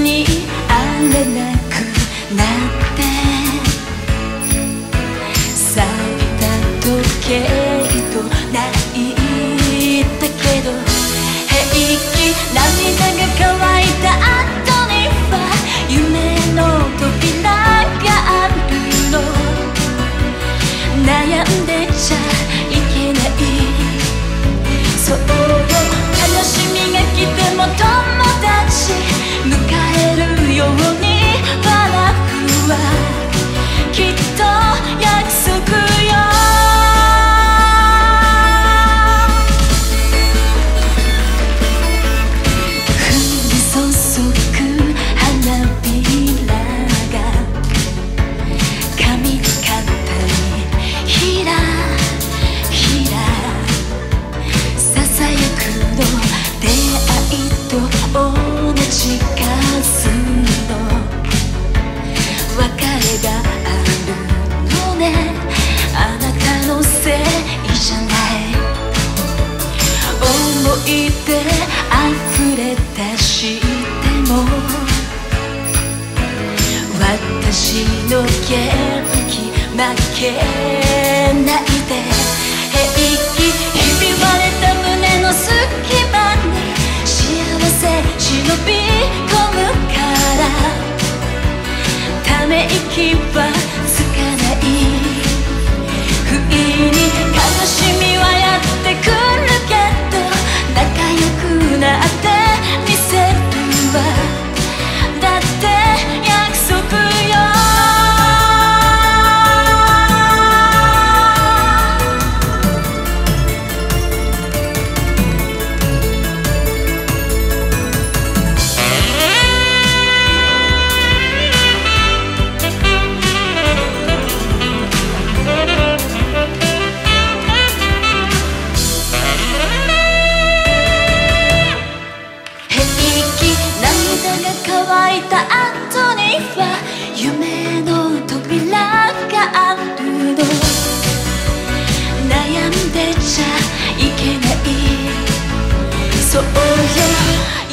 に会えなくなって錆びた時計と泣いたけど平気涙が乾いた後には夢の扉があるの悩んでちゃいけないそうよ悲しみが来ても友達迎えるように笑うわきっと約束よ降り注ぐ花びらが髪型にひらひらささやくの出会いと同じ数の別れがあるのねあなたのせいじゃない思い出溢れ出しても私の元気負けないで平気ひび割れた胸の隙間に幸せ忍び込むからため息はつかない不意に悲しみはやってくるけど仲良くなってみせるわだって約束よ乾いた後には夢の扉があるの悩んでちゃいけないそうよ